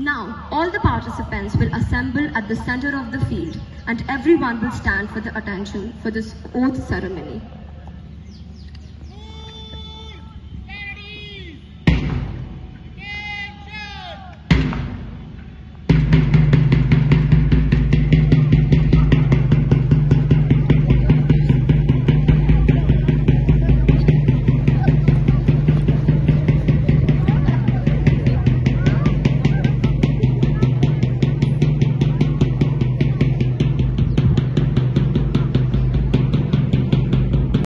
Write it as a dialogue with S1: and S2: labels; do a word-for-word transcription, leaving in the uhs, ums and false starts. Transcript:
S1: Now, all the participants will assemble at the center of the field, and everyone will stand for the attention for this oath ceremony.